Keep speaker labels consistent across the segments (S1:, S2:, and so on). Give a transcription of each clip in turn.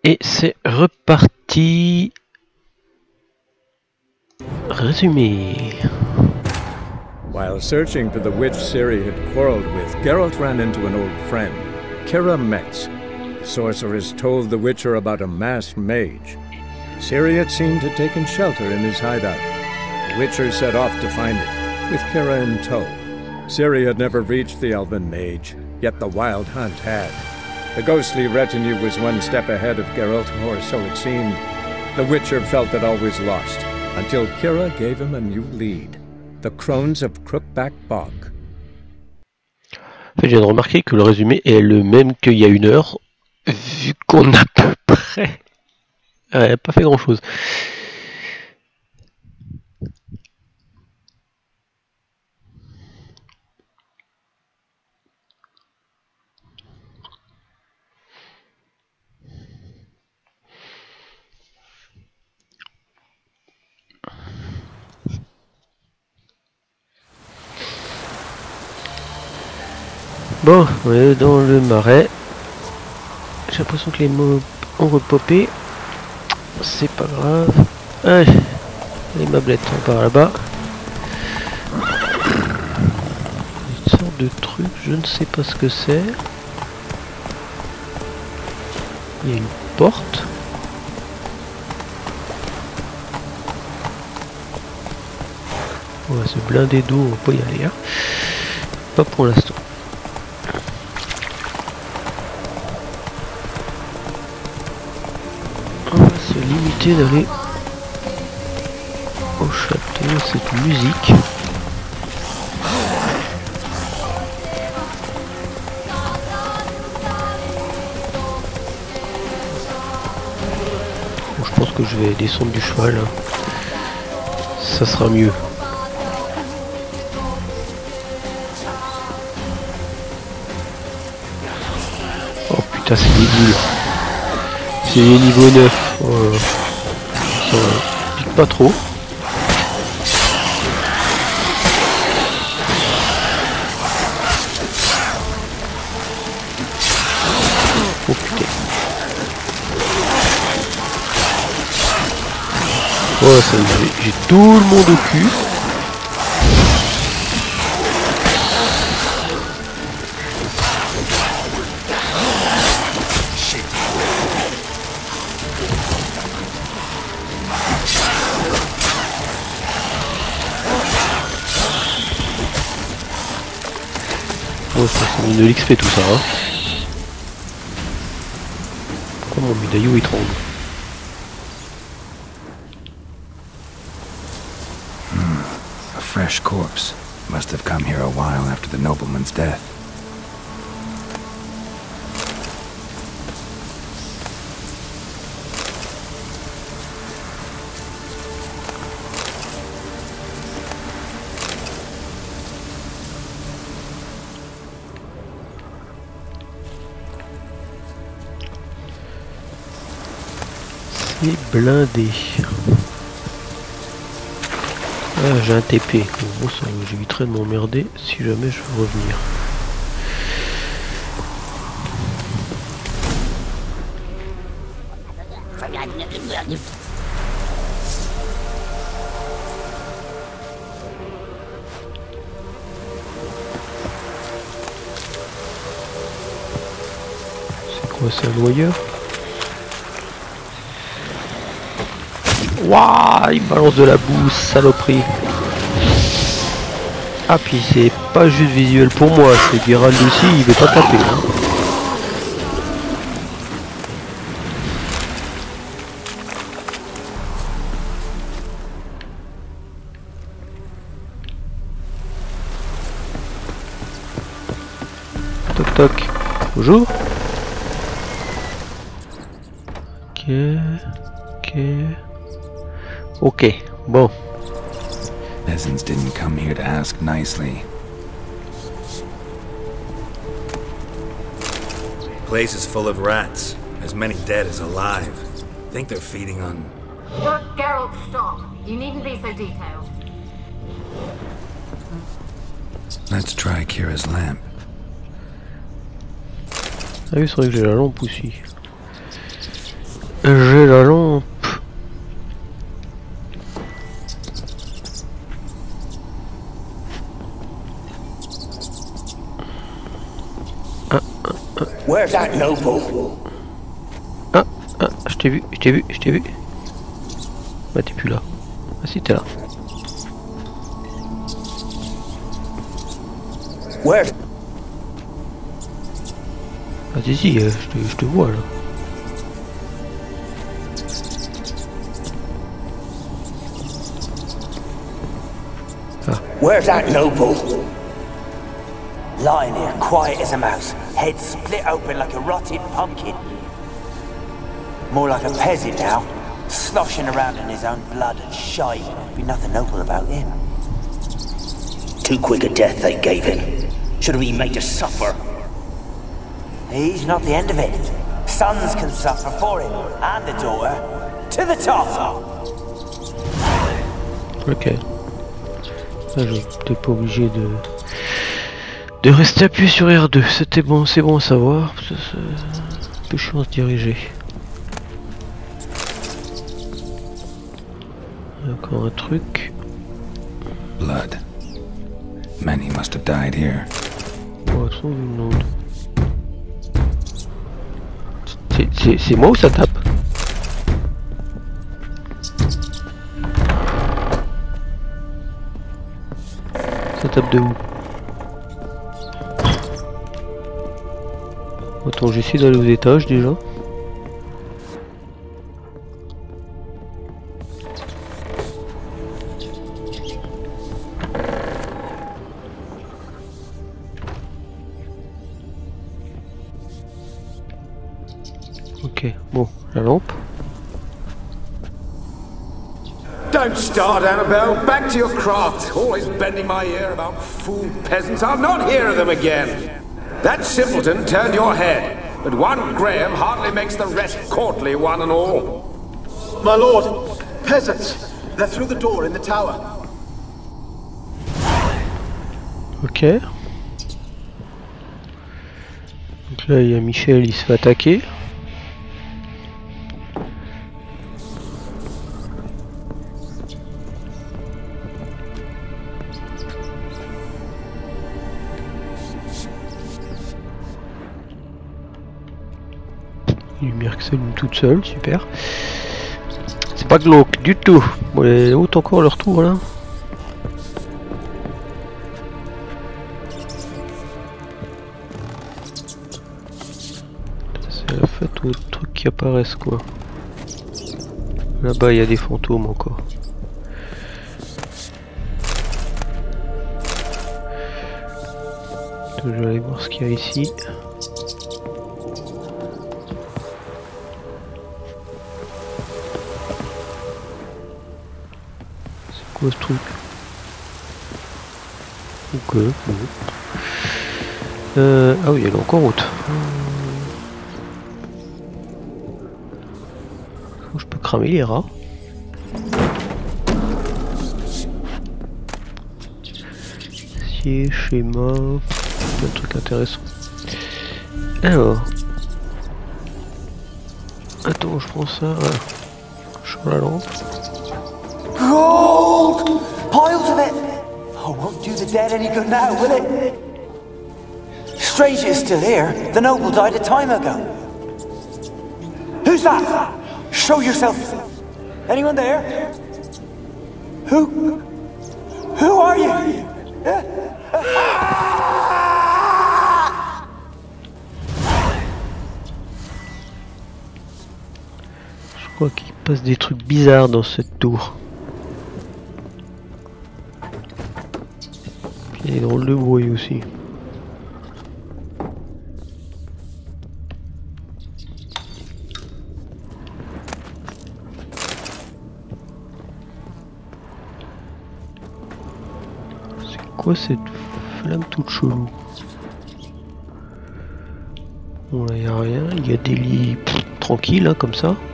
S1: Et c'est reparti. Résumé.
S2: While searching for the witch Ciri had quarreled with, Geralt ran into an old friend, Kira Metz. The sorceress told the Witcher about a masked mage. Ciri had seemed to have taken shelter in his hideout. The Witcher set off to find it, with Kira in tow. Ciri had never reached the elven mage, yet the wild hunt had. The ghostly retinue was one step ahead of Geralt, or so it seemed. The Witcher felt that all was lost, until Kira gave him a new lead. The Crones of Crookback Bog.
S1: En fait, je viens de remarquer que le résumé est le même qu'il y a 1 heure, vu qu'on a à peu près pas fait grand chose. Bon, on est dans le marais. J'ai l'impression que les mobs ont repopé. C'est pas grave. Allez, les mablettes sont par là-bas. Une sorte de truc, je ne sais pas ce que c'est. Il y a une porte. On va se blinder d'eau, on va pas y aller. Hein. Pas pour l'instant. Se limiter d'aller au château, cette musique. Bon, je pense que je vais descendre du cheval, hein. Ça sera mieux. Oh putain, c'est des boules. C'est niveau 9. Ça pique pas trop. Oh putain. Oh ça y est, j'ai tout le monde au cul. Oh, ça donne de l'XP tout ça, hein. Pourquoi mon médaillon il tremble?
S3: A fresh corpse. Must have come here a while after the nobleman's death.
S1: Blindé. Ah, j'ai un TP. Bon, ça j'éviterai de m'emmerder si jamais je veux revenir. C'est quoi ça, un noyeur? Waouh, il balance de la boue, saloperie. Ah puis c'est pas juste visuel pour moi, c'est Geralt aussi, il veut pas taper. Hein. Toc toc. Bonjour. Ok, bon.
S3: Peasants didn't come here to ask nicely.
S4: Place is full of rats. As many dead as alive. Think they're feeding on...
S5: Look, Geralt, stop. You needn't be so detailed.
S3: Let's try Kira's lamp.
S1: Ah oui, c'est vrai que j'ai la lampe aussi. J'ai la lampe.
S6: Where's that noble?
S1: Ah, je t'ai vu, je t'ai vu, je t'ai vu. Bah t'es plus là. Ah si t'es là.
S6: Where's...
S1: Ah si, je te vois là.
S6: Where's that noble? Lying here, quiet as a mouse, head split open like a rotted pumpkin. More like a peasant now, sloshing around in his own blood and shite. Be nothing noble about him. Too quick a death they gave him. Should have been made to suffer. He's not the end of it. Sons can suffer for him, and the daughter. To the top!
S1: Ok. Là, j'étais pas obligé de rester appuyé sur R2. C'était bon, c'est bon à savoir. C'est un peu chiant à se diriger. Encore un truc.
S3: Blood. Many must have died here.
S1: Oh, son nom. C'est moi ou ça tape? Ça tape de où? Attends, j'essaie d'aller aux étages déjà. Ok, bon, la lampe.
S7: Don't start, Annabelle. Back to your craft. Always bending my ear about fool peasants. I'll not hear of them again. That simpleton turned your head, but one Graham hardly makes the rest courtly, one and all.
S8: My lord, peasants. They're through the door in the tower.
S1: Ok. Donc là, il y a Michel, il se fait attaquer. Lumière qui s'allume toute seule, super. C'est pas glauque du tout. Bon, les autres encore leur tour là. C'est la fête aux trucs qui apparaissent quoi. Là-bas il y a des fantômes encore. Je vais aller voir ce qu'il y a ici. Ce truc. Ok, bon. Ah oui, elle est encore haute. Je peux cramer les rats. Acier, schéma, plein de trucs intéressants. Alors. Attends, je prends ça. Voilà. Je prends la lampe.
S6: Gold! Piles of it! Oh, won't do the dead any good now, will it? Strange it's still here. The noble died a time ago. Who's that? Show yourself. Anyone there? Who are you?
S1: Je crois qu'il passe des trucs bizarres dans cette tour. Il y a des drôles de bruit aussi. C'est quoi cette flamme toute chelou? Bon là il n'y a rien, il y a des lits tranquilles hein, comme ça.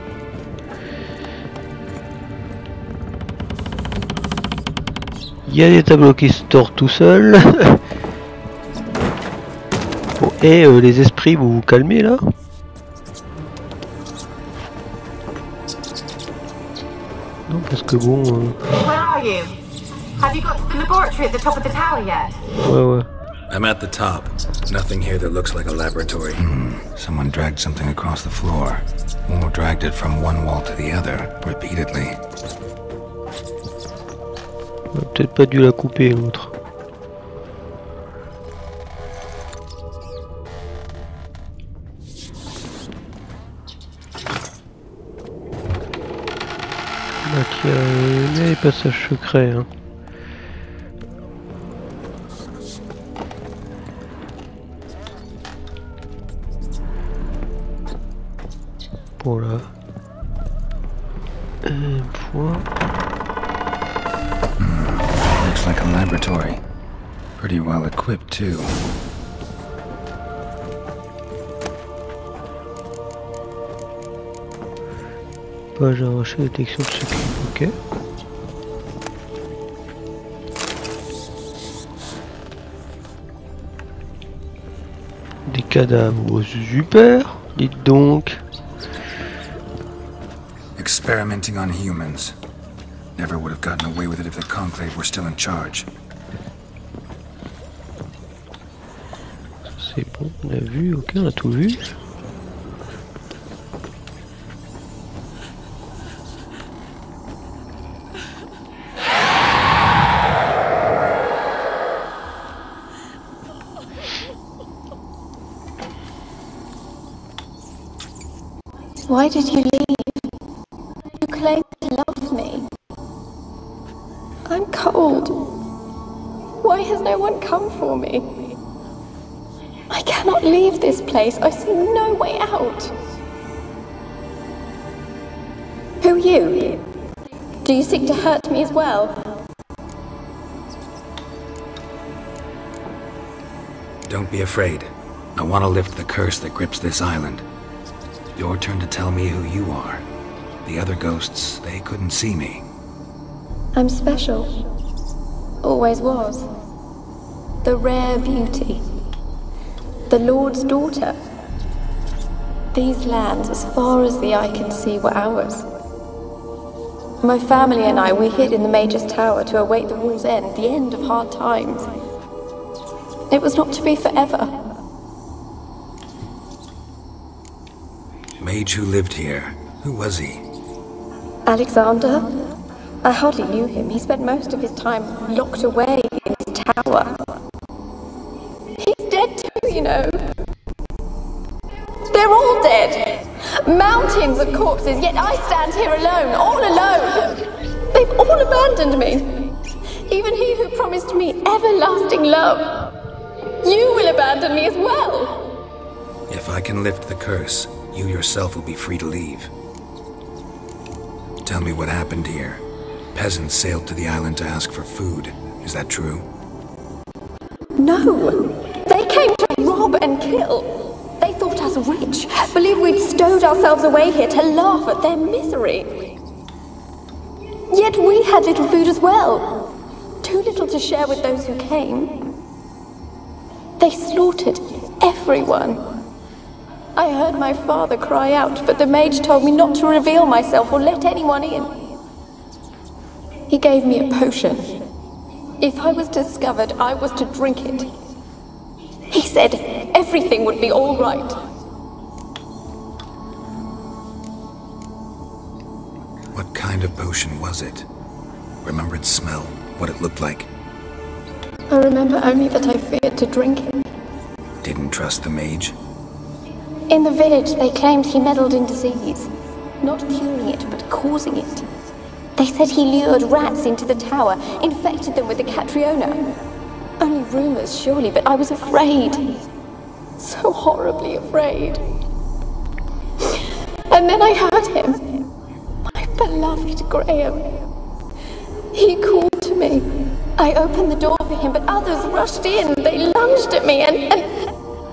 S1: Il y a des tableaux qui se tordent tout seuls. Bon, et les esprits, vous vous calmez là. Non, parce que bon...
S5: Where are you? Have you got to the laboratory at the top of the tower yet?
S1: Ouais.
S4: I'm at the top. Nothing here that looks like a laboratory.
S3: Someone dragged something across the floor. Or dragged it from one wall to the other, repeatedly.
S1: On a peut-être pas dû la couper, l'autre. Là, il y a les passages secrets. Hein. Voilà. Un point.
S3: Looks like a laboratory. Pretty well equipped, too.
S1: Page arrachée, détection de secret. Ok. Des cadavres, super. Dites donc.
S3: Experimenting on humans. Never would have gotten away with it if the Conclave were still in charge.
S1: C'est bon, on a vu, ok, on a tout vu.
S9: Why did you leave? You claimed to love me. I'm cold. Why has no one come for me? I cannot leave this place. I see no way out. Who are you? Do you seek to hurt me as well?
S3: Don't be afraid. I want to lift the curse that grips this island. Your turn to tell me who you are. The other ghosts, they couldn't see me.
S9: I'm special. Always was. The rare beauty. The Lord's daughter. These lands, as far as the eye can see, were ours. My family and I, we hid in the Mage's Tower to await the war's end, the end of hard times. It was not to be forever.
S3: Mage who lived here. Who was he?
S9: Alexander? I hardly knew him. He spent most of his time locked away in his tower. He's dead too, you know. They're all dead. Mountains of corpses, yet I stand here alone, all alone. They've all abandoned me. Even he who promised me everlasting love. You will abandon me as well.
S3: If I can lift the curse, you yourself will be free to leave. Tell me what happened here. Peasants sailed to the island to ask for food. Is that true?
S9: No. They came to rob and kill. They thought us rich, believed we'd stowed ourselves away here to laugh at their misery. Yet we had little food as well. Too little to share with those who came. They slaughtered everyone. I heard my father cry out, but the mage told me not to reveal myself or let anyone in. He gave me a potion. If I was discovered, I was to drink it. He said everything would be all right.
S3: What kind of potion was it? Remember its smell? What it looked like?
S9: I remember only that I feared to drink it.
S3: Didn't trust the mage?
S9: In the village, they claimed he meddled in disease. Not curing it, but causing it. They said he lured rats into the tower, infected them with the Catriona. Only rumors, surely, but I was afraid. So horribly afraid. And then I heard him. My beloved Graham. He called to me. I opened the door for him, but others rushed in. They lunged at me and...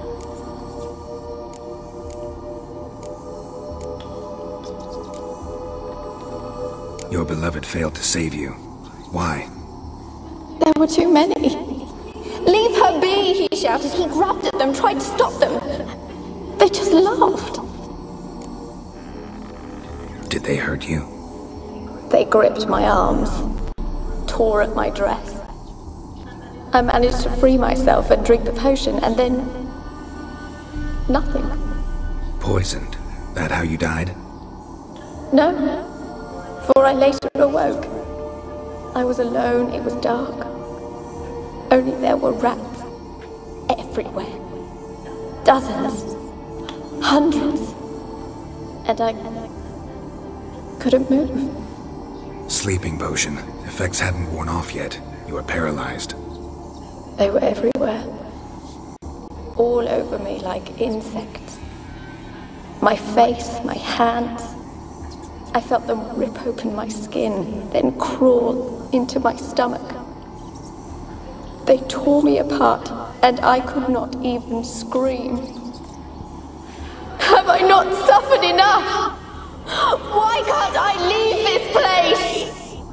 S3: Your beloved failed to save you. Why?
S9: There were too many. Leave her be, he shouted. He grabbed at them, tried to stop them. They just laughed.
S3: Did they hurt you?
S9: They It gripped my arms, tore at my dress. I managed to free myself and drink the potion, and then... nothing.
S3: Poisoned? That how you died?
S9: No, for I later awoke. I was alone, it was dark. Only there were rats everywhere. Dozens. Hundreds. And I couldn't move.
S3: Sleeping potion. Effects hadn't worn off yet. You were paralyzed.
S9: They were everywhere. All over me like insects. My face, my hands. I felt them rip open my skin, then crawl into my stomach. They tore me apart, and I could not even scream. Have I not suffered enough? Why can't I leave this place?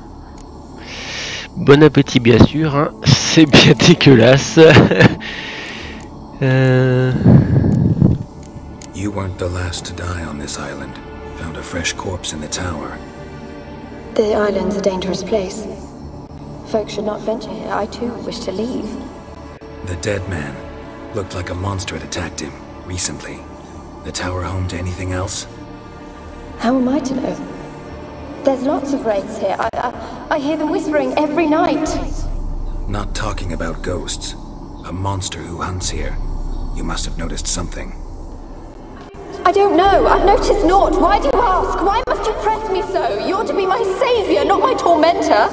S1: Bon appétit bien sûr, hein. C'est bien dégueulasse.
S3: You weren't the last to die on this island. Found a fresh corpse in the tower.
S9: The island's a dangerous place. Folks should not venture here. I too wish to leave.
S3: The dead man. Looked like a monster had attacked him, recently. The tower home to anything else?
S9: How am I to know? There's lots of wraiths here. I hear them whispering every night.
S3: Not talking about ghosts. A monster who hunts here. You must have noticed something.
S9: I don't know. I've noticed naught. Why do you ask? Why must you press me so? You're to be my savior, not my tormentor.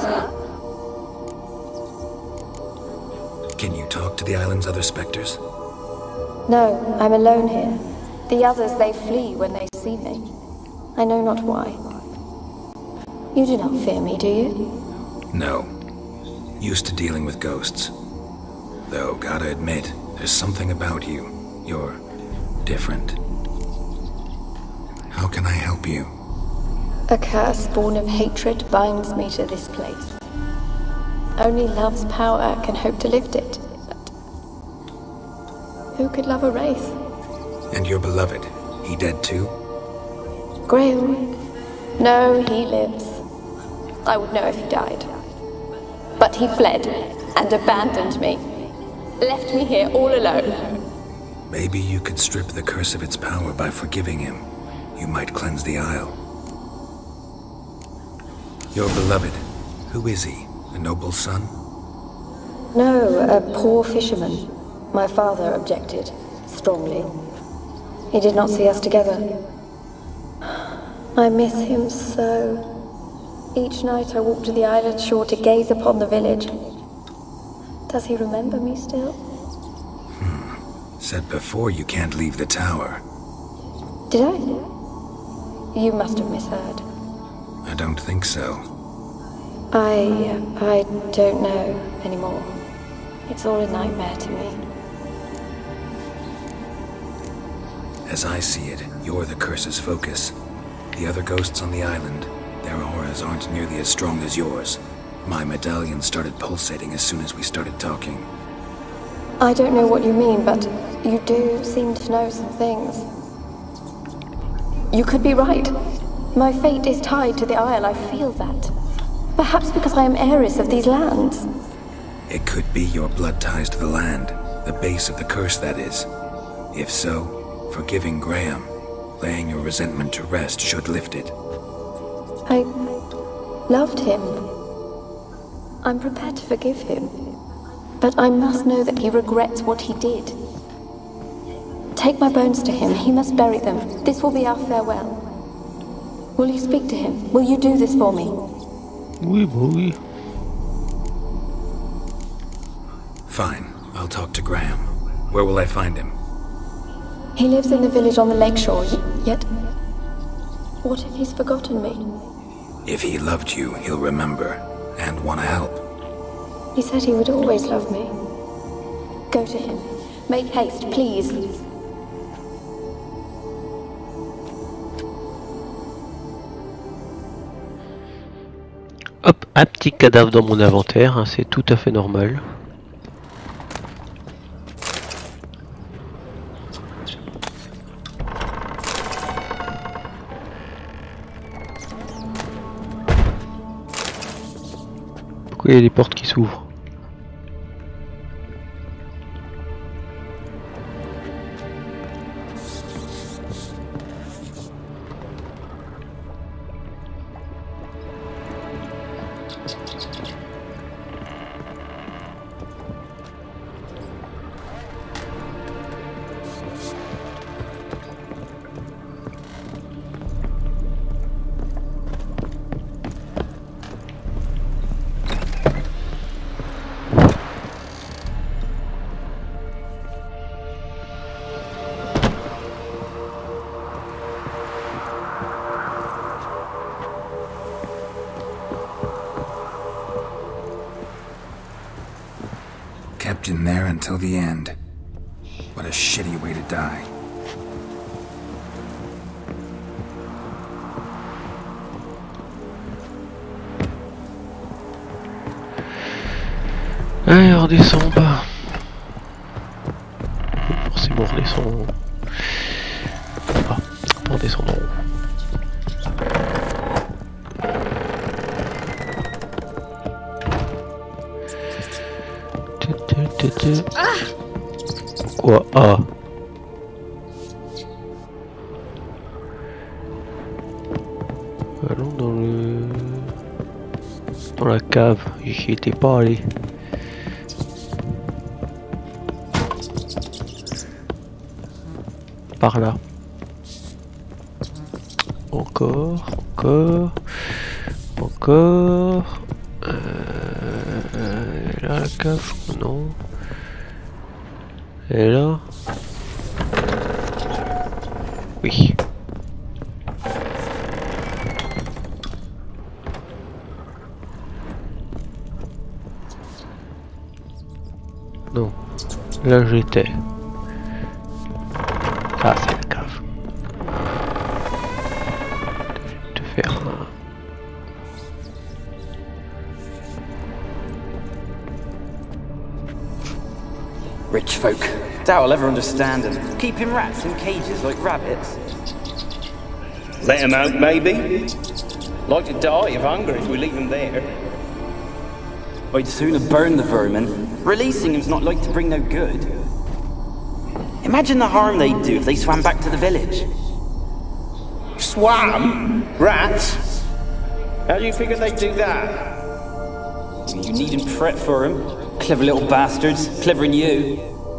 S3: Can you talk to the island's other specters?
S9: No, I'm alone here. The others, they flee when they see me. I know not why. You do not fear me, do you?
S3: No. Used to dealing with ghosts. Though, gotta admit, there's something about you. You're different. How can I help you?
S9: A curse born of hatred binds me to this place. Only love's power can hope to lift it. But who could love a wraith?
S3: And your beloved, he dead too?
S9: Graham? No, he lives. I would know if he died. But he fled and abandoned me. Left me here all alone.
S3: Maybe you could strip the curse of its power by forgiving him. You might cleanse the isle. Your beloved, who is he? A noble son?
S9: No, a poor fisherman. My father objected, strongly. He did not see us together. I miss him so. Each night I walk to the island shore to gaze upon the village. Does he remember me still?
S3: Said before you can't leave the tower.
S9: Did I? You must have misheard.
S3: I don't think so.
S9: I don't know anymore. It's all a nightmare to me.
S3: As I see it, you're the curse's focus. The other ghosts on the island, their auras aren't nearly as strong as yours. My medallion started pulsating as soon as we started talking.
S9: I don't know what you mean, but you do seem to know some things. You could be right. My fate is tied to the Isle, I feel that. Perhaps because I am heiress of these lands.
S3: It could be your blood ties to the land, the base of the curse, that is. If so, forgiving Graham, laying your resentment to rest should lift it.
S9: I loved him. I'm prepared to forgive him. But I must know that he regrets what he did. Take my bones to him. He must bury them. This will be our farewell. Will you speak to him? Will you do this for me?
S1: Oui, oui.
S3: Fine. I'll talk to Graham. Where will I find him?
S9: He lives in the village on the lakeshore, yet... What if he's forgotten me?
S3: If he loved you, he'll remember, and want to help.
S9: He said he would always love me. Go to him. Make haste, please.
S1: Hop, un petit cadavre dans mon inventaire, hein, c'est tout à fait normal. Pourquoi il y a des portes qui s'ouvrent?
S3: Kept in there until the end. What a shitty way to die.
S1: Allez, on redescend en bas. Forcément, on redescend. Ah, on redescend en haut. Quoi? Ah. Allons dans la cave. J'y étais pas allé. Par là. Encore. Là la cave, non. Et là. Oui. Non. Là j'étais. Ah, c'est la cave. Je vais te faire un...
S10: Rich folk. Doubt I'll ever understand them. Keeping rats in cages like rabbits.
S11: Let them out, maybe? Like to die of hunger if we leave them there.
S10: I'd sooner burn the vermin. Releasing them's not like to bring no good. Imagine the harm they'd do if they swam back to the village.
S11: Swam? Rats? How do you figure they'd do that?
S10: You needn't fret for them. Clever little bastards. Clever than you.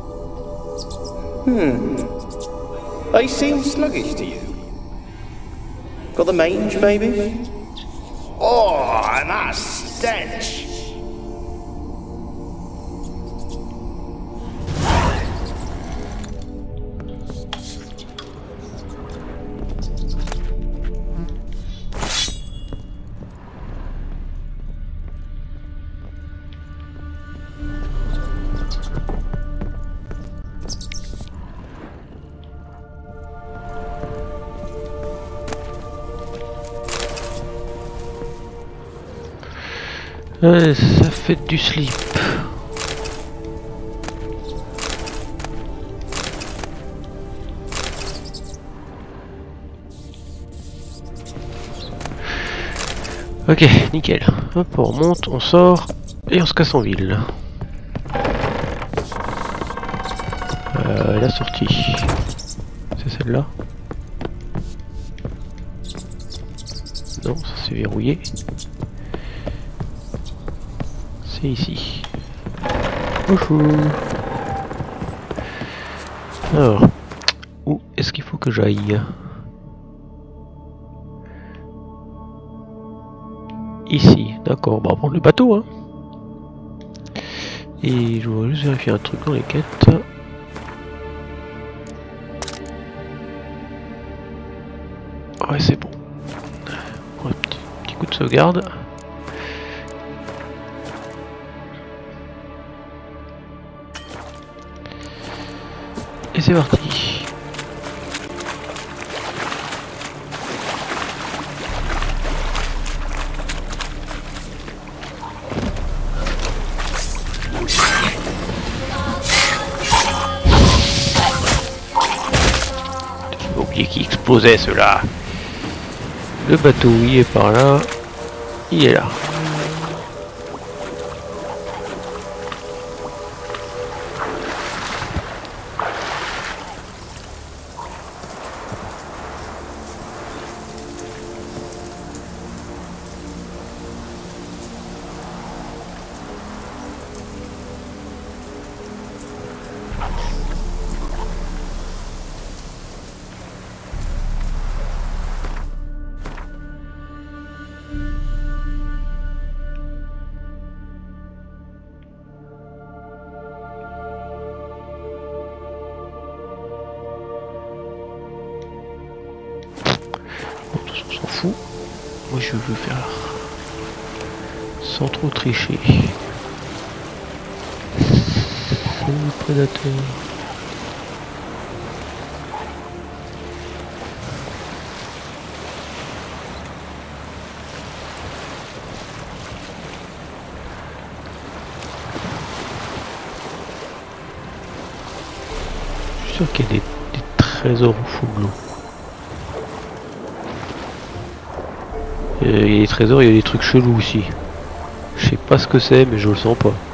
S11: They seem sluggish to you. Got the mange, maybe? Oh, and that stench!
S1: Ouais, ça fait du slip. Ok, nickel. Hop, on remonte, on sort et on se casse en ville. La sortie. C'est celle-là. Non, ça c'est verrouillé. C'est ici. Bonjour. Alors, où est-ce qu'il faut que j'aille? Ici, d'accord, bah on va prendre le bateau, hein. Et je voudrais juste vérifier un truc dans les quêtes. Ouais, c'est bon. Un petit coup de sauvegarde. Et c'est parti. J'ai oublié qu'il explosait ceux-là. Le bateau, il est par là. Il est là. On s'en fout. Moi je veux faire sans trop tricher. Le prédateur. Je suis sûr qu'il y a des trésors au fond de l'eau. Il y a des trésors, il y a des trucs chelous aussi. Je sais pas ce que c'est, mais je le sens pas.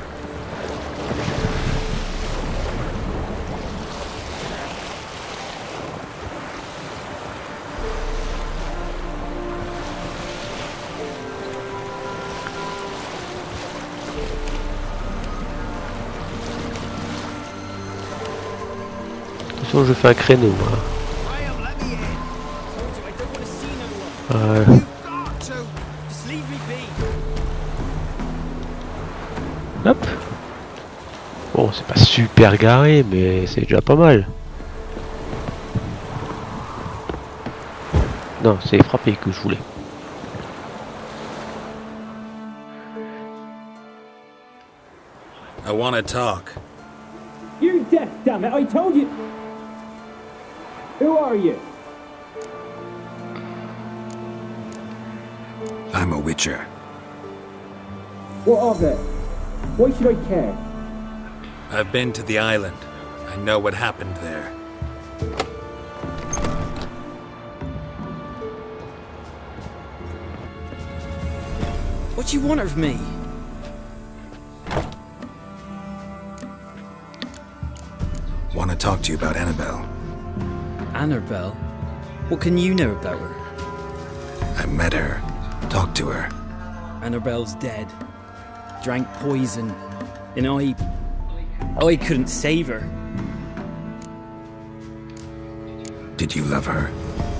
S1: Attention, je fais un créneau. Voilà. Hop. Bon, c'est pas super garé, mais c'est déjà pas mal. Non, c'est frapper que je voulais.
S4: I want to talk.
S11: You're deaf, damn it! I told you. Who are you?
S3: I'm a witcher.
S11: What of it? Why should I care?
S4: I've been to the island. I know what happened there.
S10: What do you want of me?
S3: Want to talk to you about Annabelle.
S10: Annabelle? What can you know about her?
S3: I met her. Talked to her.
S10: Annabelle's dead. Drank poison. And I couldn't save her.
S3: Did you love her?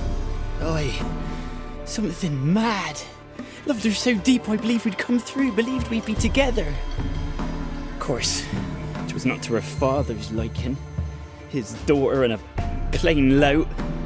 S10: Something mad. Loved her so deep I believed we'd come through, believed we'd be together. Of course, it was not to her father's liking. His daughter and a plain lout.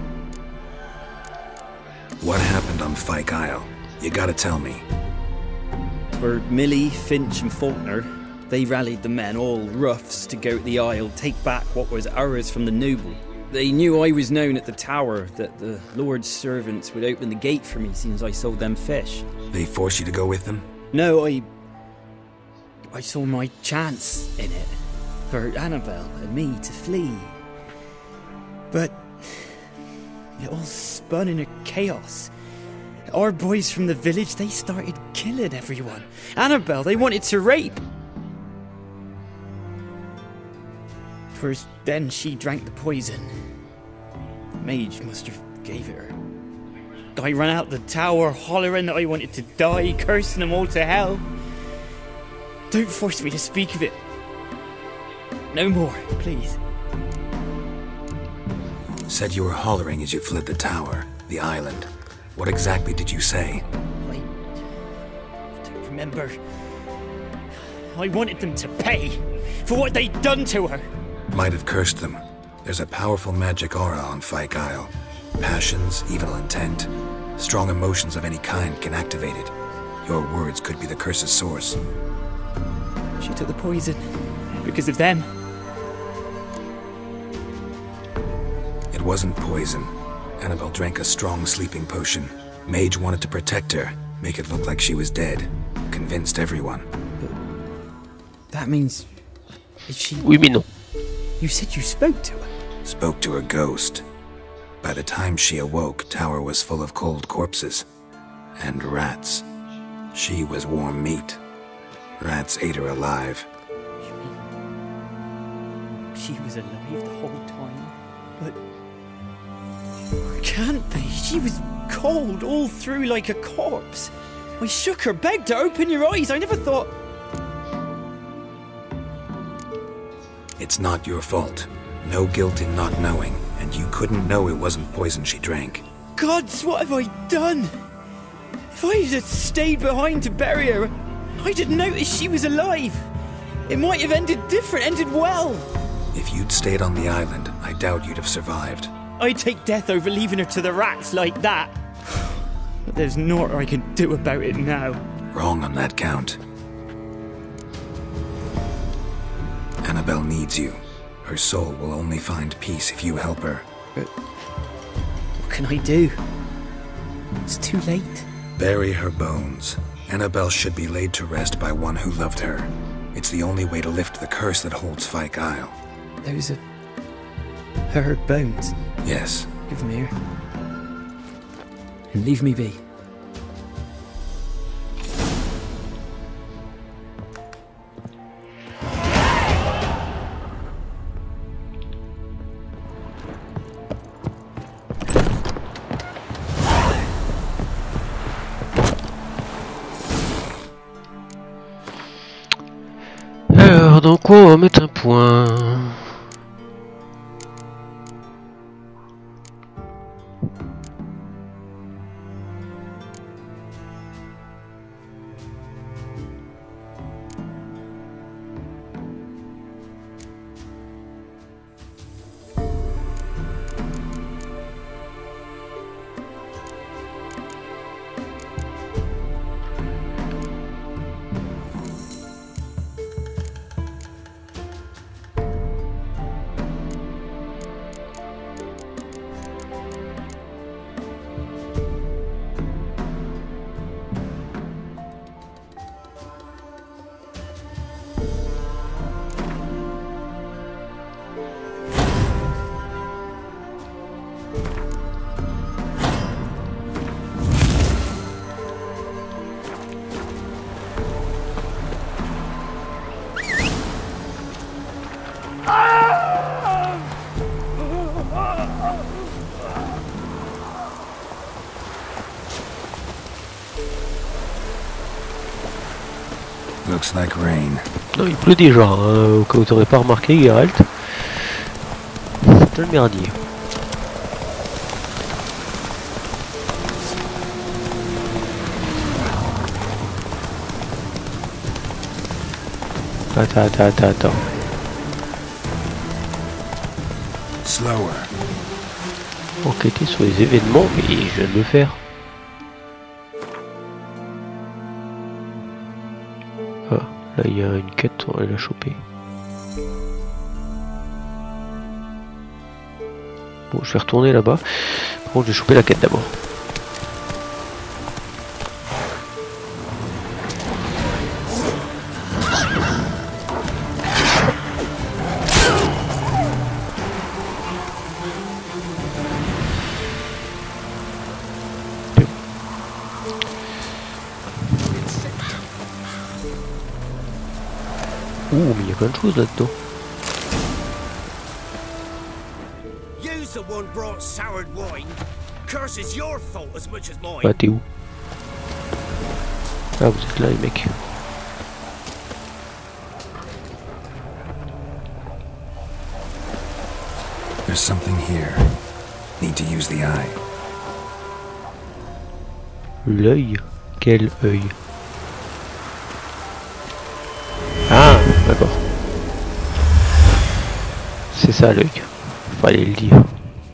S3: What happened on Fyke Isle? You gotta tell me.
S10: For Millie, Finch and Faulkner, they rallied the men, all roughs, to go to the Isle, take back what was ours from the noble. They knew I was known at the tower, that the Lord's servants would open the gate for me since I sold them fish.
S3: They forced you to go with them?
S10: No, I saw my chance in it. For Annabelle and me to flee. But it all spun in a chaos. Our boys from the village, they started killing everyone. Annabelle, they wanted to rape. First, then she drank the poison. Mage must have gave it her. I ran out the tower, hollering that I wanted to die, cursing them all to hell. Don't force me to speak of it. No more, please.
S3: Said you were hollering as you fled the tower, the island. What exactly did you say?
S10: I don't remember. I wanted them to pay for what they'd done to her.
S3: Might have cursed them. There's a powerful magic aura on Fyke Isle. Passions, evil intent, strong emotions of any kind can activate it. Your words could be the curse's source.
S10: She took the poison because of them.
S3: It wasn't poison. Annabelle drank a strong sleeping potion. Mage wanted to protect her, make it look like she was dead. Convinced everyone.
S10: That means... Is she...
S1: Oui, mais non.
S10: You said you spoke to her?
S3: Spoke to her ghost. By the time she awoke, tower was full of cold corpses. And rats. She was warm meat. Rats ate her alive.
S10: You mean... she was alive the whole time? But... can't be. She was cold all through like a corpse. I shook her, begged her, open your eyes. I never thought...
S3: It's not your fault. No guilt in not knowing, and you couldn't know it wasn't poison she drank.
S10: Gods, what have I done? If I had stayed behind to bury her, I didn't notice she was alive. It might have ended different, ended well.
S3: If you'd stayed on the island, I doubt you'd have survived.
S10: I'd take death over leaving her to the rats like that. But there's naught I can do about it now.
S3: Wrong on that count. Annabelle needs you. Her soul will only find peace if you help her.
S10: But what can I do? It's too late.
S3: Bury her bones. Annabelle should be laid to rest by one who loved her. It's the only way to lift the curse that holds Fyke Isle.
S10: Those are her bones.
S3: Yes.
S10: Give them here. And leave me be.
S1: Alors, dans quoi on va mettre un point?
S3: Looks like rain.
S1: Non, il pleut déjà, hein, au cas où t'aurais pas remarqué, Geralt. C'est un merdier. Attends.
S3: Slower.
S1: Enquêter sur les événements, mais je viens de le faire. Ah, là il y a une quête, on va la choper. Bon, je vais retourner là-bas. Par contre, je vais choper la quête d'abord. Ouh, mais il y a plein de choses là-dedans. Bah, t'es où? Ah, vous êtes là, les mecs.
S3: There's something here. Need to use the eye.
S1: L'œil? Quel œil? Ah, d'accord. C'est ça l'œil. Fallait le dire.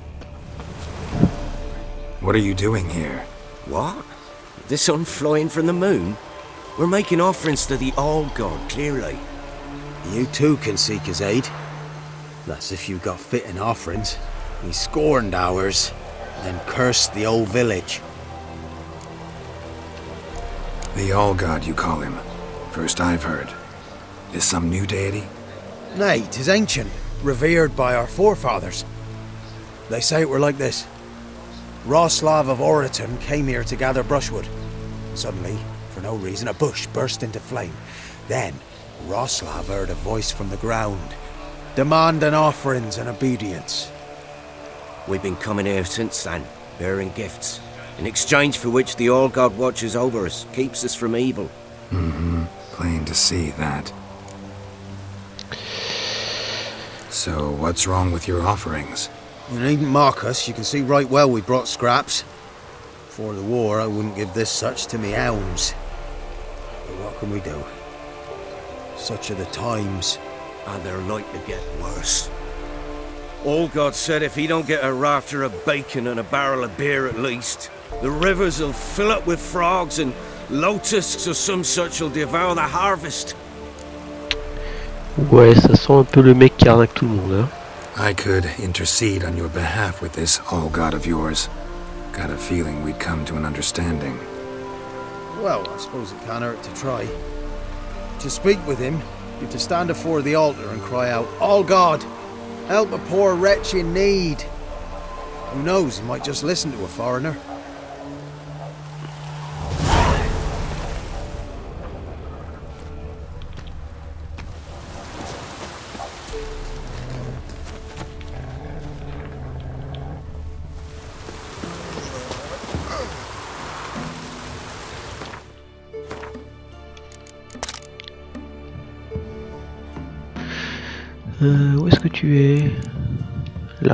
S3: What are you doing here?
S12: What? The sun flying from the moon? We're making offerings to the All-God, clearly.
S13: You too can seek his aid. That's if you got fitting offerings. He scorned ours, then cursed the old village.
S3: The All-God, you call him. First I've heard. Is some new deity?
S13: Nay, 'tis ancient, revered by our forefathers. They say it were like this. Roslav of Oriton came here to gather brushwood. Suddenly, for no reason, a bush burst into flame. Then, Roslav heard a voice from the ground, demanding offerings and obedience.
S12: We've been coming here since then, bearing gifts, in exchange for which the All-God watches over us, keeps us from evil.
S3: Mm-hmm. Plain to see that. So, what's wrong with your offerings?
S13: You needn't mock us, you can see right well we brought scraps. Before the war, I wouldn't give this such to me hounds. But what can we do? Such are the times.
S12: And they're like to get worse. All God said if he don't get a rafter of bacon and a barrel of beer at least, The rivers will fill up with frogs and locusts or some such will devour the harvest.
S1: Ouais, ça sent un peu le mec qui arnaque tout le monde, hein.
S3: I could intercede on your behalf with this all-god of yours. Got a feeling we'd come to an understanding.
S13: Well, I suppose it can't hurt to try. To speak with him, you have to stand before the altar and cry out, "All God, help a poor wretch in need." Who knows, he might just listen to a foreigner.
S1: Où est-ce que tu es? Là.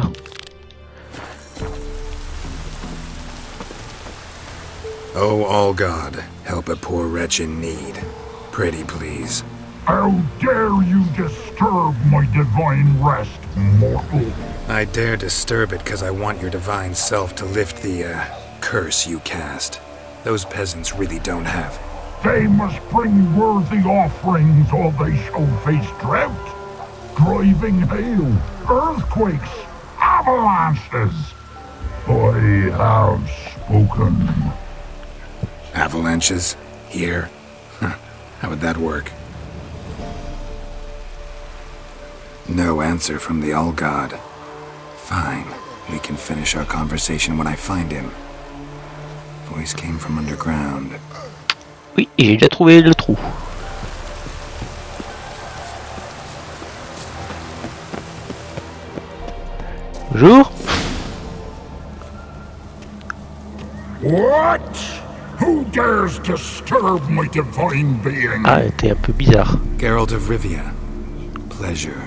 S3: Oh, all God, help a poor wretch in need. Pretty please.
S14: How dare you disturb my divine rest, mortal?
S3: I dare disturb it because I want your divine self to lift the, curse you cast. Those peasants really don't have.
S14: They must bring worthy offerings or they shall face drought. Driving hail, earthquakes, avalanches. I have spoken.
S3: Avalanches? Here? How would that work? No answer from the All-God. Fine. We can finish our conversation when I find him. Voice came from underground.
S1: Oui, et j'ai déjà trouvé le trou. Bonjour.
S14: What? Who dares disturb my divine being?
S1: Ah, t'es un peu bizarre.
S3: Geralt of Rivia. Pleasure.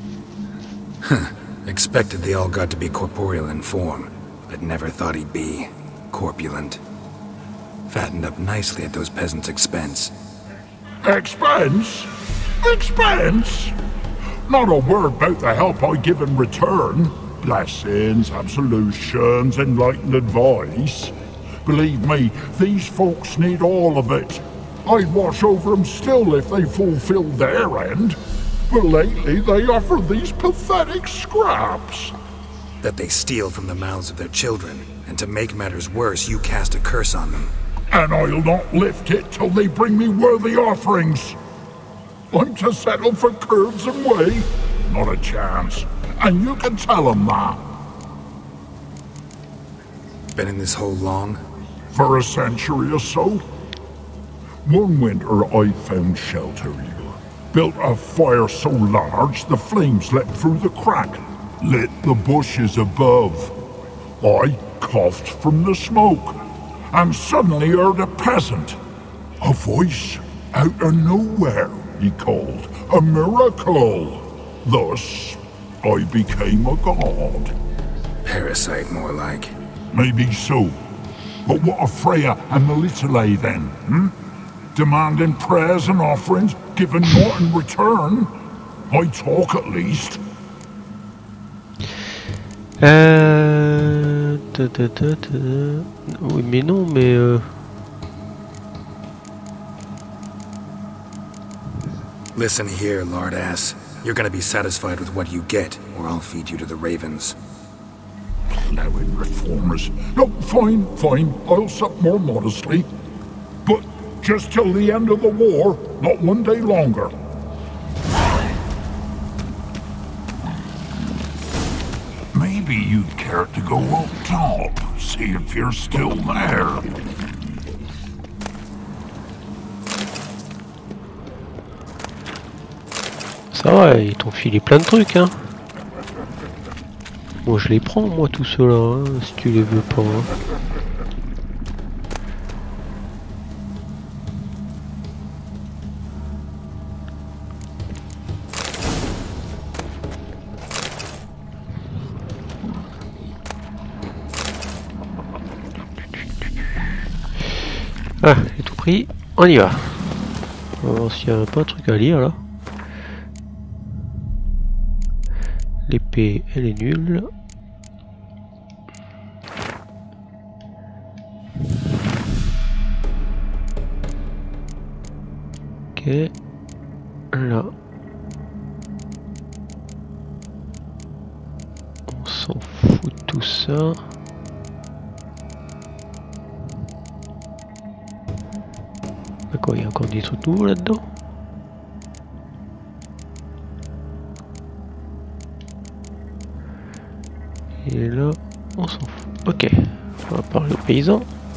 S3: Expected the All-God to be corporeal in form, but never thought he'd be corpulent. Fattened up nicely at those peasants' expense.
S14: Expense? Expense? Not a word about the help I give in return. Blessings, absolutions, enlightened advice. Believe me, these folks need all of it. I'd watch over them still if they fulfilled their end. But lately they offer these pathetic scraps.
S3: That they steal from the mouths of their children, and to make matters worse, you cast a curse on them.
S14: And I'll not lift it till they bring me worthy offerings. I'm to settle for curds and whey? Not a chance. And you can tell them that.
S3: Been in this hole long?
S14: For a century or so. One winter I found shelter here. Built a fire so large the flames leapt through the crack, lit the bushes above. I coughed from the smoke, and suddenly heard a peasant. A voice out of nowhere, he called. A miracle. Thus, I became a god.
S3: Parasite, more like.
S14: Maybe so. But what of Freya and the Little then, Demanding prayers and offerings, given naught in return? I talk at least.
S1: Oui, mais non, mais
S3: Listen here, lard ass. You're gonna be satisfied with what you get, or I'll feed you to the ravens.
S14: Plowing reformers. No, fine, fine. I'll sup more modestly. But just till the end of the war, not one day longer. Maybe you'd care to go up top, see if you're still there.
S1: ça va, ils t'ont filé plein de trucs, hein. Moi je les prends, moi tout cela, hein, si tu les veux pas. Hein. Ah, j'ai tout pris, on y va. On va voir s'il n'y a pas un truc à lire là. L'épée, elle est nulle. Ok. Là. On s'en fout de tout ça. D'accord, il y a encore des trucs nouveaux là-dedans. Et là, on s'en fout. Ok, on va parler aux paysans.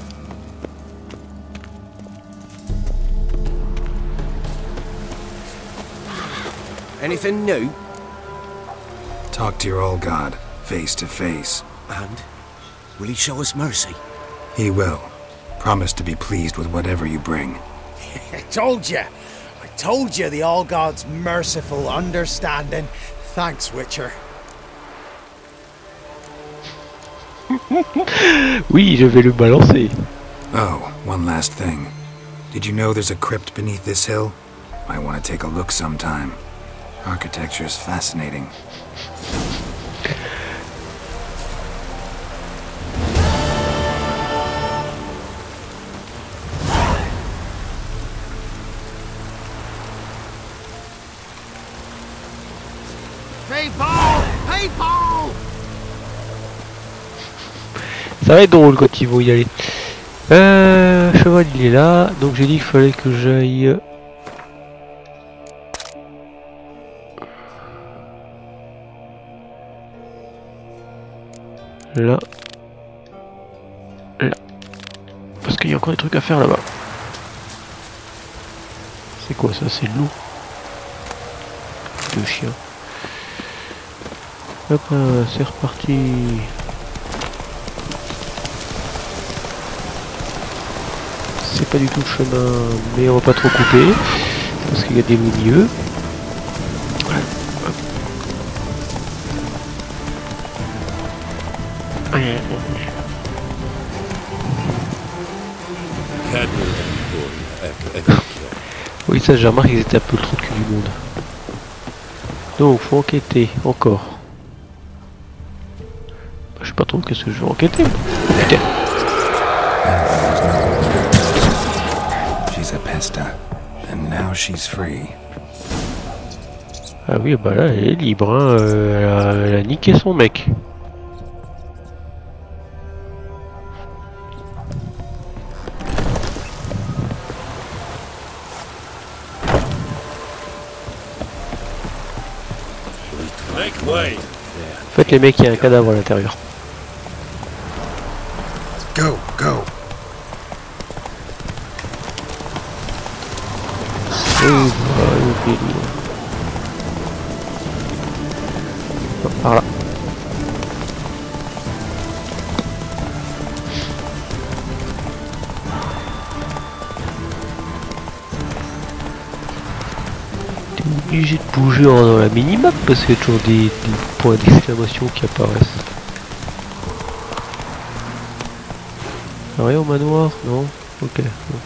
S12: Anything new?
S3: Talk to your old god, face to face.
S12: And? Will he show us mercy?
S3: He will. Promise to be pleased with whatever you bring.
S13: I told you! I told you the All-God's merciful, understanding. Thanks, Witcher.
S1: Oui, je vais le balancer.
S3: Oh, one last thing. Did you know there's a crypt beneath this hill? Might want to take a look sometime. Architecture is fascinating.
S1: Ça va être drôle quand ils vont y aller. Cheval il est là, donc j'ai dit qu'il fallait que j'aille... Là. Là. Parce qu'il y a encore des trucs à faire là-bas. C'est quoi ça? C'est le loup. Le chien. Hop, c'est reparti. C'est pas du tout le chemin, mais on va pas trop couper parce qu'il y a des milieux. Oui, ça j'ai remarqué qu'ils étaient un peu le trou de cul du monde. Donc faut enquêter encore. Je sais pas trop qu'est-ce que je veux enquêter. Putain.
S3: She's a pesta, and now she's free.
S1: Ah oui, bah là elle est libre, hein. Elle a niqué son mec. En fait les mecs, il y a un cadavre à l'intérieur.
S3: Go, go.
S1: Par là. T'es obligé de bouger dans la minimap parce qu'il y a toujours des points d'exclamation qui apparaissent. Rien au manoir? Non? Ok. Bon.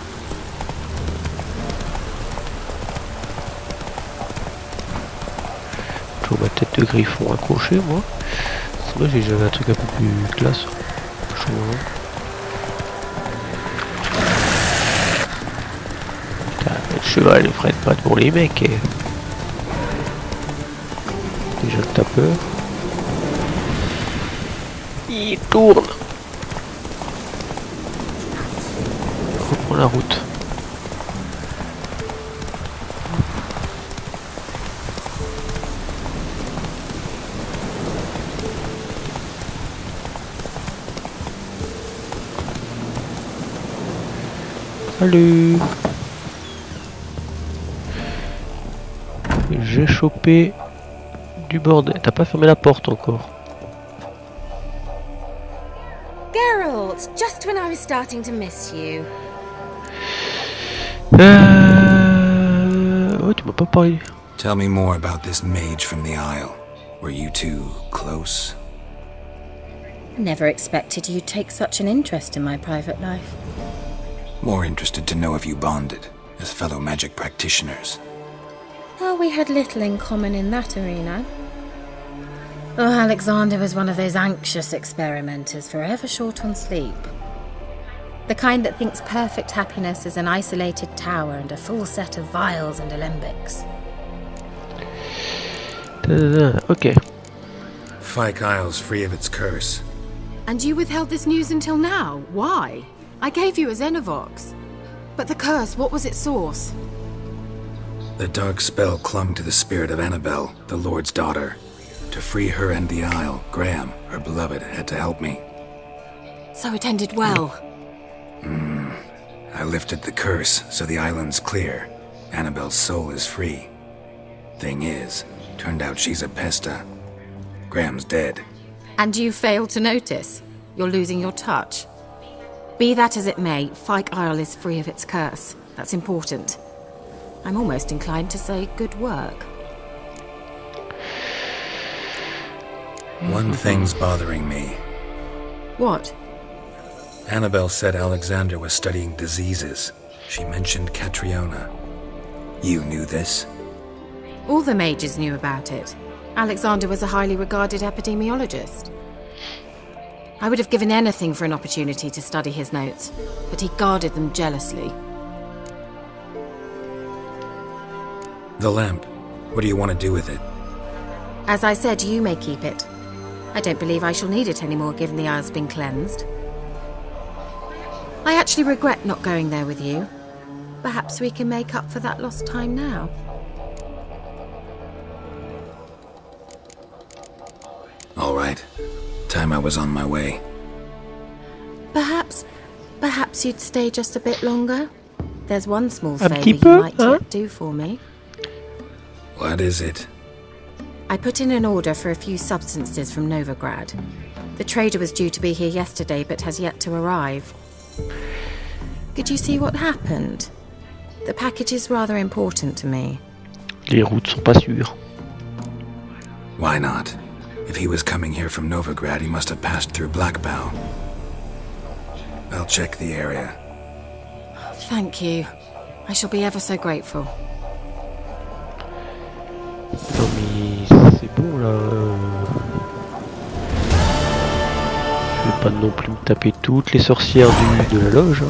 S1: Toujours ma tête de griffon accrochée, moi. C'est vrai, j'avais un truc un peu plus classe. Putain, le cheval ne freine pas devant les mecs. Et... déjà que t'as peur. Il tourne. Reprends la route. Salut. J'ai chopé du bordel. T'as pas fermé la porte encore.
S15: Geralt, just when I was starting to miss you.
S1: Ouais, tu m'as pas parlé.
S3: Tell me more about this mage from the Isle. Were you two close?
S15: Never expected you'd take such an interest in my private life.
S3: More interested to know if you bonded as fellow magic practitioners.
S15: Oh, we had little in common in that arena. Oh, Alexander was one of those anxious experimenters, forever short on sleep. The kind that thinks perfect happiness is an isolated tower and a full set of vials and alembics.
S1: Okay.
S3: Fyke Isle's free of its curse.
S16: And you withheld this news until now? Why? I gave you a Xenovox. But the curse, what was its source?
S3: The dark spell clung to the spirit of Annabelle, the Lord's daughter. To free her and the Isle, Graham, her beloved, had to help me.
S16: So it ended well.
S3: I lifted the curse, so the island's clear. Annabelle's soul is free. Thing is, turned out she's a Pesta. Graham's dead.
S16: And you failed to notice? You're losing your touch. Be that as it may, Fyke Isle is free of its curse. That's important. I'm almost inclined to say good work.
S3: One thing's bothering me.
S16: What?
S3: Annabelle said Alexander was studying diseases. She mentioned Catriona. You knew this?
S16: All the mages knew about it. Alexander was a highly regarded epidemiologist. I would have given anything for an opportunity to study his notes, but he guarded them jealously.
S3: The lamp. What do you want to do with it?
S16: As I said, you may keep it. I don't believe I shall need it anymore, given the Isle's been cleansed. I actually regret not going there with you. Perhaps we can make up for that lost time now.
S3: All right. Time I was on my way.
S16: Perhaps you'd stay just a bit longer? There's one small favour you might yet do for me.
S3: What is it?
S16: I put in an order for a few substances from Novigrad. The trader was due to be here yesterday, but has yet to arrive. Could you see what happened? The package is rather important to me.
S1: Les routes sont pas sûres.
S3: Why not? If he was coming here from Novigrad, he must have passed through Blackbough. I'll check the area.
S16: Thank you. I shall be ever so grateful.
S1: Non mais c'est bon là. Je vais pas non plus me taper toutes les sorcières de la loge.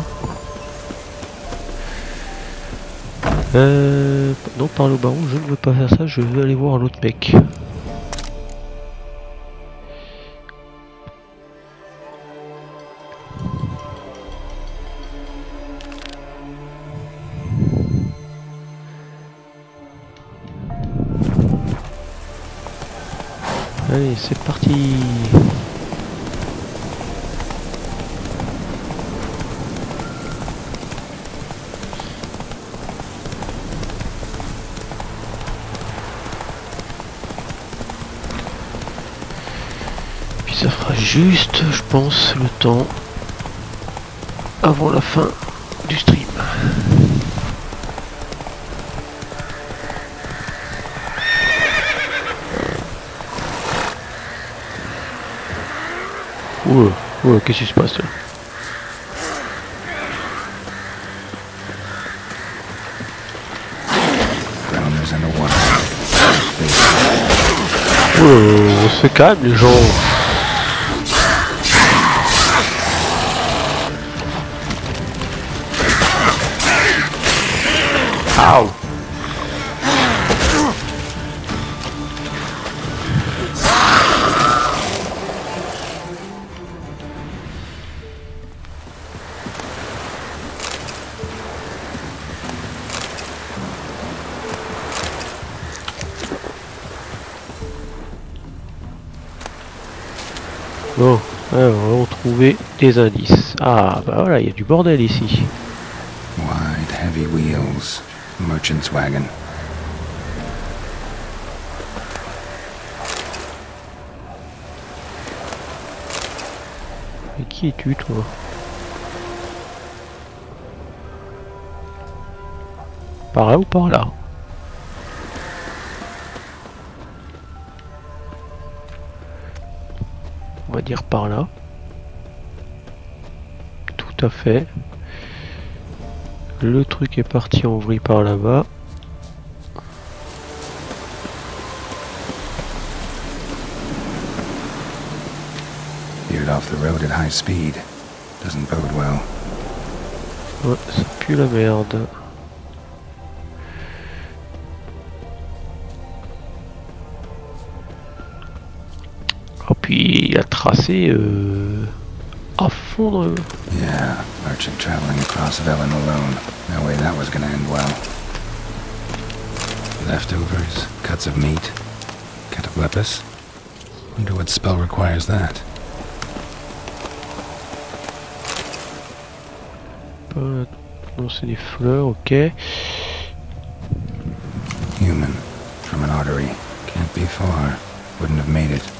S1: Non, parle au baron, je ne veux pas faire ça, je veux aller voir l'autre mec. Allez, c'est parti. Puis ça fera juste, je pense, le temps avant la fin du stream. Qu'est-ce qui se passe là? On se calme les gens. Ow. Bon, alors on va retrouver des indices. Ah bah voilà, il y a du bordel ici.
S3: Wide, heavy wheels. Merchant's wagon.
S1: Mais qui es-tu toi? Par là ou par là? On va dire par là. Tout à fait. Le truc est parti en vrille par là-bas.
S3: Veered off the road at high speed. Doesn't bode well.
S1: Ouais, ça pue la merde. Oh, puis il a tracé à fond dans le...
S3: Yeah, merchant traveling across Velen alone. No way that was gonna end well. Leftovers, cuts of meat, cataplepis. Wonder what spell requires that.
S1: Non, c'est des fleurs, ok.
S3: Human, from an artery. Can't be far. Wouldn't have made it.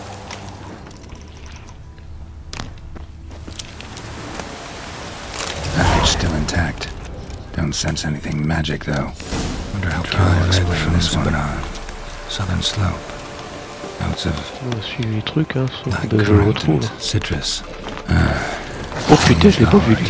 S3: Package still intact. Don't sense anything magic though. Wonder how Kira will explain this one. Southern slope. Notes of
S1: On va suivre les trucs, hein, sauf
S3: black
S1: que je le retrouve.
S3: currant and citrus.
S1: Oh putain, je l'ai pas vu lui.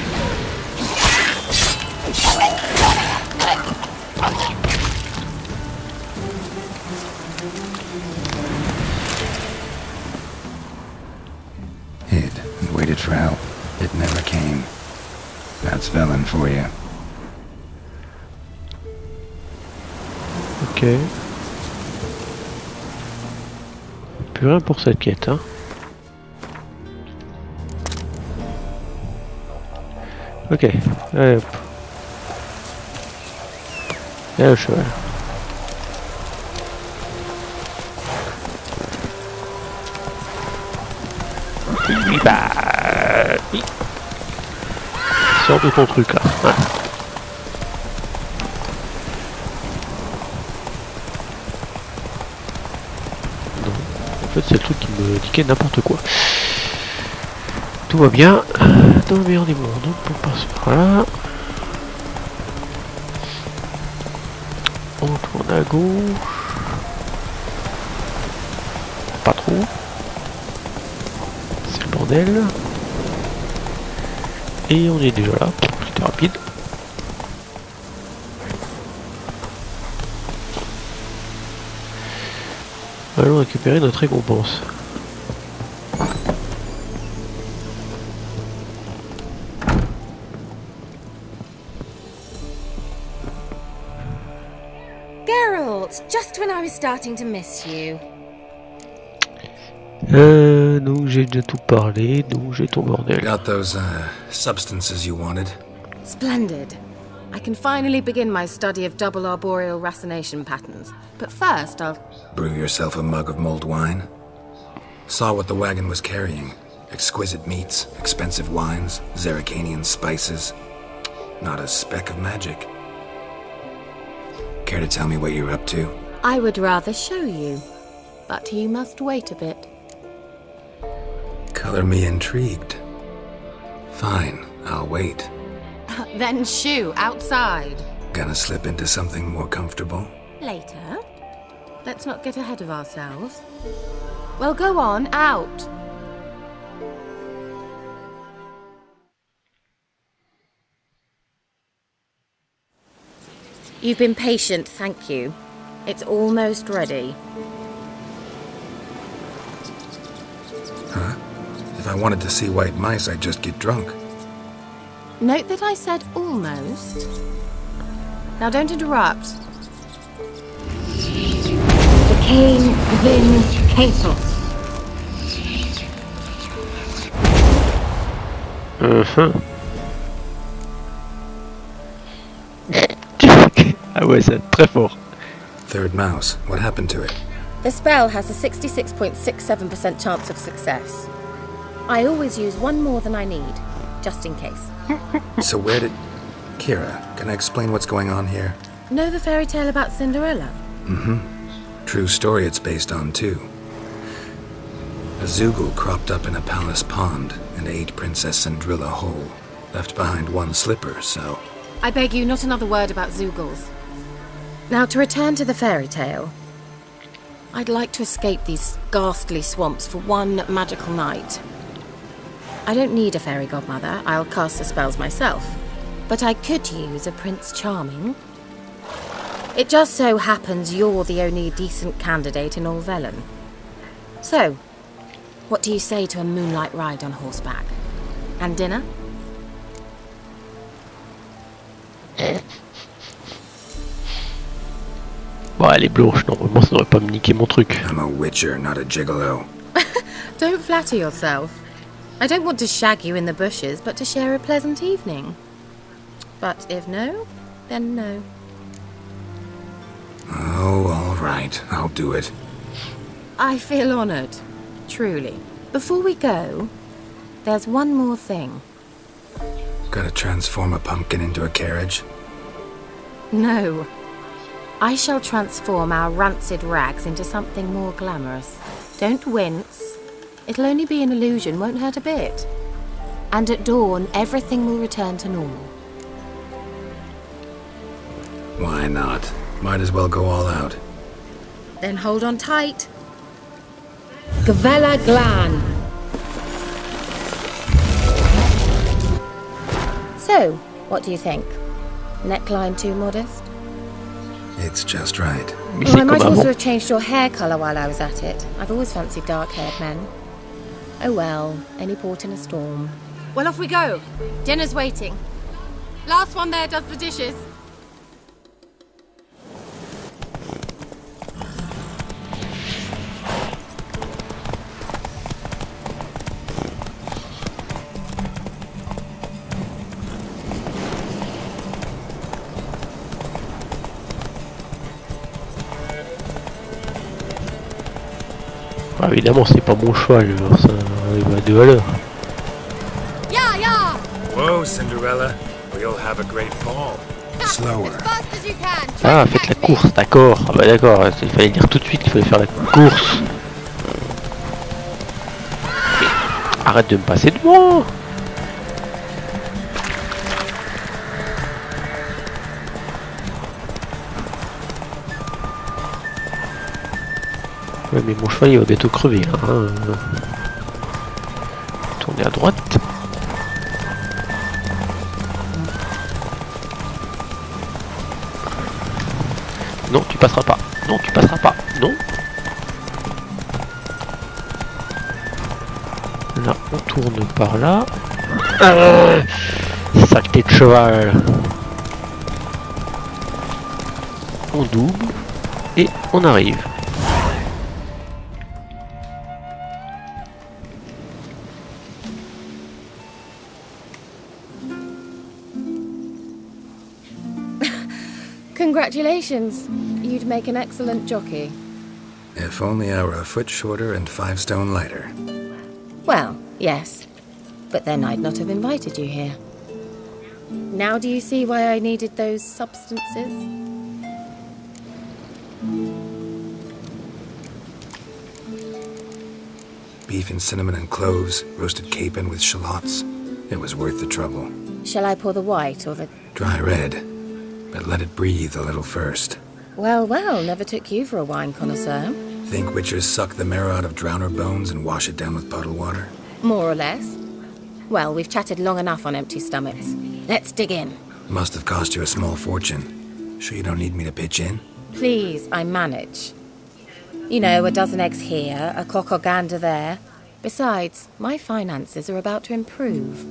S3: Hid and waited for help. It never came. That's Velen for you.
S1: Ok. Plus rien pour cette quête, hein. Ok, allez hop. Et le cheval. Sors de ton truc là. Ouais. Non. En fait c'est le truc qui me niquait n'importe quoi. Tout va bien. Dans le meilleur des mondes. Donc on passe par là. On tourne à gauche. Pas trop. C'est le bordel. Et on est déjà là. C'était rapide. Allons récupérer notre récompense.
S15: Geralt, just when I was starting to miss you.
S1: Donc j'ai déjà tout parlé, donc j'ai ton bordel.
S3: Got those substances you wanted?
S16: Splendid. I can finally begin my study of double arboreal racination patterns. But first, I'll...
S3: Brew yourself a mug of mulled wine? Saw what the wagon was carrying. Exquisite meats, expensive wines, Zerrikanian spices. Not a speck of magic. Care to tell me what you're up to?
S16: I would rather show you. But you must wait a bit.
S3: Color me intrigued. Fine, I'll wait.
S16: Then shoo, outside.
S3: Gonna slip into something more comfortable?
S16: Later. Let's not get ahead of ourselves. Well, go on, out. You've been patient, thank you. It's almost ready.
S3: Huh? If I wanted to see white mice, I'd just get drunk.
S16: Note that I said almost. Now don't interrupt. Decane Vin Catos.
S1: Ah ouais, c'est très fort.
S3: Third mouse, what happened to it?
S16: The spell has a 66.67% chance of success. I always use one more than I need, just in case.
S3: So where did... Kira, can I explain what's going on here?
S16: Know the fairy tale about Cinderella?
S3: Mm-hmm. True story it's based on, too. A Zoogle cropped up in a palace pond and ate Princess Cindrilla whole. Left behind one slipper, so...
S16: I beg you, not another word about Zoogles. Now, to return to the fairy tale. I'd like to escape these ghastly swamps for one magical night. I don't need a fairy godmother, I'll cast the spells myself. But I could use a Prince Charming. It just so happens you're the only decent candidate in all Velen. So, what do you say to a moonlight ride on horseback? And dinner?
S1: Bon, elle est blanche, normalement ça n'aurait pas me niquer mon truc.
S3: I'm a witcher, not a gigolo.
S16: Don't flatter yourself. I don't want to shag you in the bushes, but to share a pleasant evening. But if no, then no.
S3: Oh, all right. I'll do it.
S16: I feel honoured. Truly. Before we go, there's one more thing.
S3: Gotta transform a pumpkin into a carriage?
S16: No. I shall transform our rancid rags into something more glamorous. Don't wince. It'll only be an illusion, won't hurt a bit. And at dawn, everything will return to normal.
S3: Why not? Might as well go all out.
S16: Then hold on tight. Gvella Glan. So, what do you think? Neckline too modest?
S3: It's just right.
S16: Well, I might also have changed your hair colour while I was at it. I've always fancied dark-haired men. Oh well, any port in a storm. Well, off we go. Dinner's waiting. Last one there does the dishes.
S1: Ah, évidemment, c'est pas mon cheval, alors ça va de valeur.
S16: Yeah, yeah.
S4: Whoa, Cinderella. We'll have a great fall.
S3: Slower.
S1: Ah, faites la course, d'accord. Ah bah d'accord, il fallait dire tout de suite qu'il fallait faire la course. Mais arrête de me passer devant. Ouais, mais mon cheval il va bientôt crever là. Hein. Tournez à droite. Non, tu passeras pas. Non, tu passeras pas. Non. Là, on tourne par là. Saleté de cheval. On double et on arrive.
S16: Congratulations. You'd make an excellent jockey.
S3: If only I were a foot shorter and 5 stone lighter.
S16: Well, yes. But then I'd not have invited you here. Now do you see why I needed those substances?
S3: Beef and cinnamon and cloves, roasted capon with shallots. It was worth the trouble.
S16: Shall I pour the white or the...
S3: Dry red, but let it breathe a little first.
S16: Well, well, never took you for a wine connoisseur.
S3: Think witchers suck the marrow out of drowner bones and wash it down with puddle water?
S16: More or less. Well, we've chatted long enough on empty stomachs. Let's dig in.
S3: Must have cost you a small fortune. Sure you don't need me to pitch in?
S16: Please, I manage. You know, a dozen eggs here, a cock or gander there. Besides, my finances are about to improve.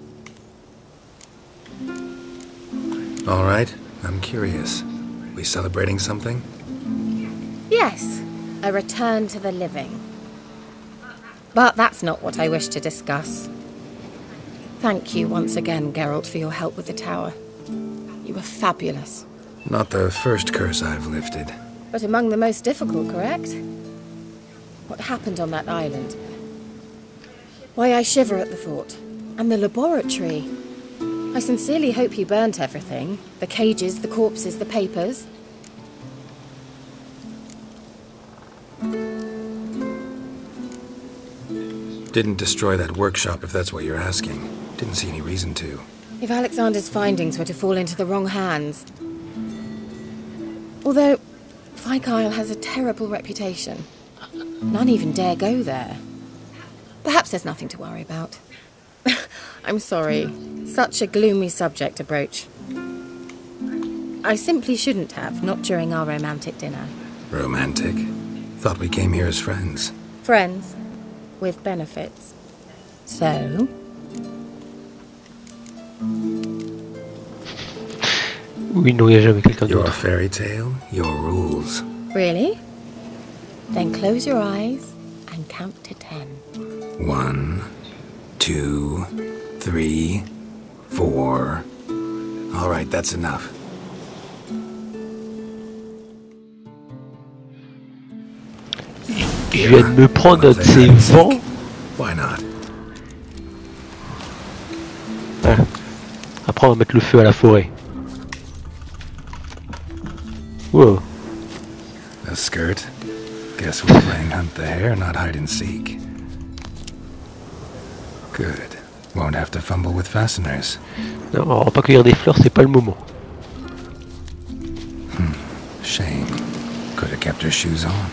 S3: All right, I'm curious. We celebrating something?
S16: Yes, a return to the living. But that's not what I wish to discuss. Thank you once again, Geralt, for your help with the tower. You were fabulous.
S3: Not the first curse I've lifted.
S16: But among the most difficult, correct? What happened on that island? Why, I shiver at the thought. And the laboratory. I sincerely hope you burnt everything. The cages, the corpses, the papers.
S3: Didn't destroy that workshop, if that's what you're asking. Didn't see any reason to.
S16: If Alexander's findings were to fall into the wrong hands... Although, Fyke Isle has a terrible reputation. None even dare go there. Perhaps there's nothing to worry about. I'm sorry. Such a gloomy subject to broach. I simply shouldn't have, not during our romantic dinner.
S3: Romantic? Thought we came here as friends.
S16: Friends. With benefits. So...
S1: Oui, non, il n'y a jamais quelqu'un
S3: Your
S1: d'autre.
S3: fairy tale, your rules.
S16: Really? Then close your eyes and count to 10.
S3: 1, 2, 3, 4. All right, that's enough.
S1: Je viens de me prendre un de ces vents.
S3: Why not?
S1: Ah. Après, on va mettre le feu à la forêt. Wow.
S3: A skirt? Guess we're playing hunt the hare, not hide and seek. Good. Won't have to fumble with fasteners.
S1: Non, on va pas cueillir des fleurs, c'est pas le moment.
S3: Shame. Could have kept her shoes on.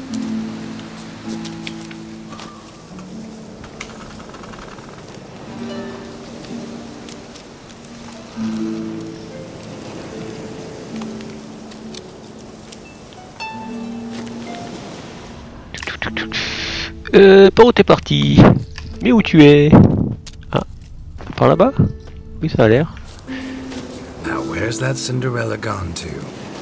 S1: Par où t'es parti? Mais où tu es? Ah, par là-bas? Oui, ça a l'air.
S3: Now where's that Cinderella gone to?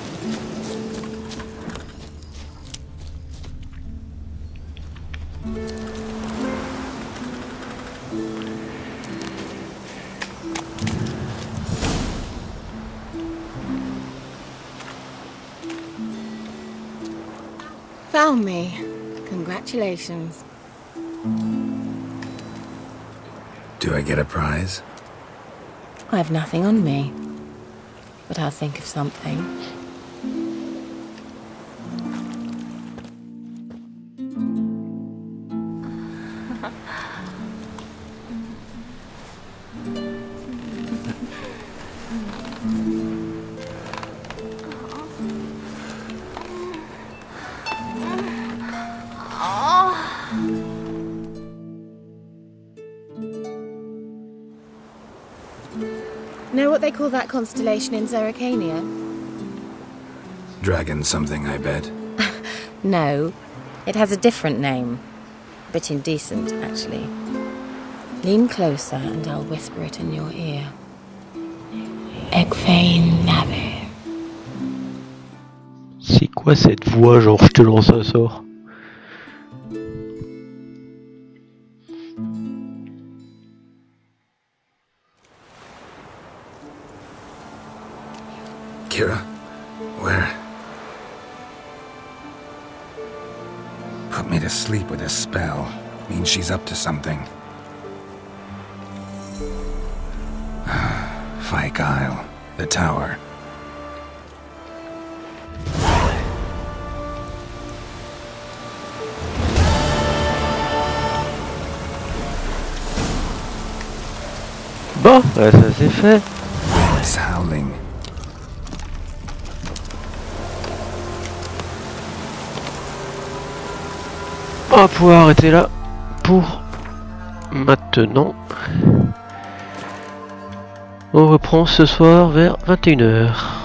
S16: Found me. Congratulations.
S3: Do I get a prize?
S16: I have nothing on me, but I'll think of something. Know what they call that constellation in Zerrikania?
S3: Dragon something, I bet.
S16: No, it has a different name. A bit indecent, actually. Lean closer and I'll whisper it in your ear. Egfain Nave.
S1: C'est quoi cette voix, genre je te lance un sort?
S3: Kira? Where? Put me to sleep with a spell. Means she's up to something. Fyke Isle. The tower.
S1: Bon, ça c'est fait.
S3: It's howling.
S1: On va pouvoir arrêter là pour maintenant. On reprend ce soir vers 21 h.